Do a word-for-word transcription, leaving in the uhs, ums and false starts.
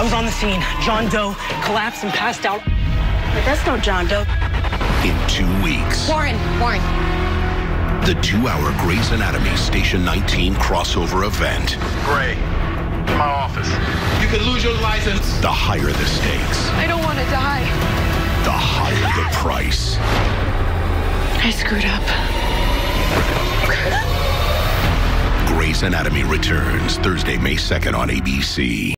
I was on the scene. John Doe collapsed and passed out. But that's no John Doe. In two weeks. Warren, Warren. The two-hour Grey's Anatomy Station nineteen crossover event. Gray, my office. You could lose your license. The higher the stakes. I don't want to die. The higher the price. I screwed up. Grey's Anatomy returns Thursday, May second on A B C.